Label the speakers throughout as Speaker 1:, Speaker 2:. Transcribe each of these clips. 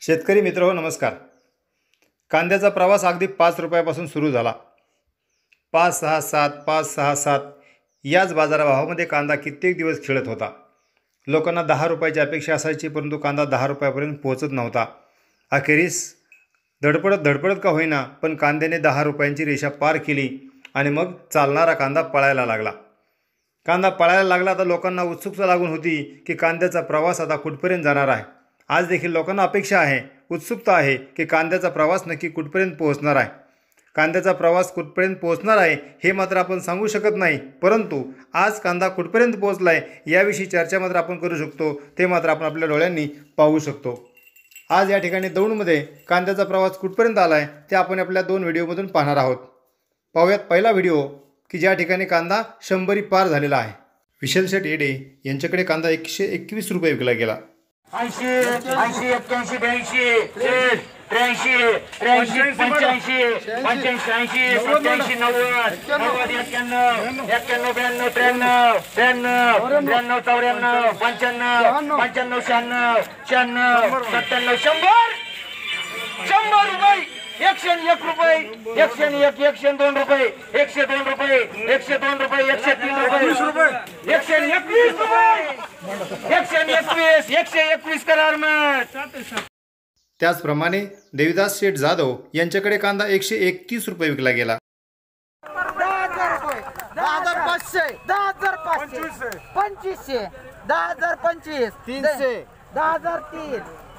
Speaker 1: शेतकरी मित्रहो नमस्कार। कांद्याचा प्रवास अगदी 5 रुपयापासून सुरू झाला। 567 567 याच बाजारभावामध्ये कांदा कित्येक दिवस खेळत होता। लोकांना 10 रुपयाची अपेक्षा असायची, परंतु कांदा 10 रुपयापर्यंत पोहोचत नव्हता। अखेरीस धडपडत का होईना पण कांद्याने 10 रुपयांची रेषा पार केली आणि मग चालणारा कांदा पळायला लागला। आता लोकांना उत्सुकता लागून होती की कांद्याचा प्रवास आता कुठपर्यंत जाणार आहे। आज देखील लोकांना अपेक्षा आहे, उत्सुकता आहे की कांद्याचा प्रवास नक्की कुठपर्यंत पोहोचणार आहे। कांद्याचा प्रवास कुठपर्यंत पोहोचणार आहे हे मात्र आपण सांगू शकत नाही, परंतु आज कांदा कुठपर्यंत पोहोचलाय याविषयी चर्चा मात्र आपण करू शकतो। ते मात्र आपण आपल्या डोळ्यांनी पाहू शकतो। आज या ठिकाणी दौंडमध्ये कांद्याचा प्रवास कुठपर्यंत आलाय ते आपण आपल्या 2 व्हिडिओमधून पाहणार आहोत। पाहूयात पहिला व्हिडिओ की ज्या ठिकाणी कांदा 100 पार झालेला आहे। विशाल शेठ येडे यांच्याकडे कांदा 121 रुपये विकला गेला।
Speaker 2: 80 81 81 82 83 83 85 85 85 90 91 91 92 93 93 94 95 95 96 97 100 रुपये 101 रुपये 101 102 रुपये 102 रुपये 102 रुपये 103 रुपये 121 रुपये 121 करार में।
Speaker 1: त्याचप्रमाणे देवीदास शेठ जाधव यांच्याकडे कांदा 131 रुपये विकला गेला।
Speaker 3: 10,000 रुपये 10,500 10,500 2500 10,025 300 10,003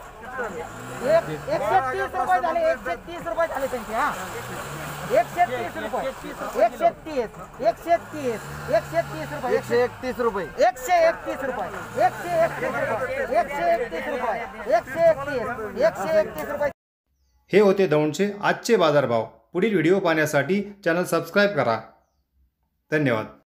Speaker 3: 130 रुपये झाले 130 रुपये झाले त्यांचे। हा 130 रुपये 130 130 130 रुपये 131 रुपये 131 रुपये 131 रुपये 131 रुपये 131 रुपये।
Speaker 1: हे होते दौंडचे आजचे बाजारभाव। पुढील व्हिडिओ पाहण्यासाठी चॅनल सबस्क्राइब करा। धन्यवाद।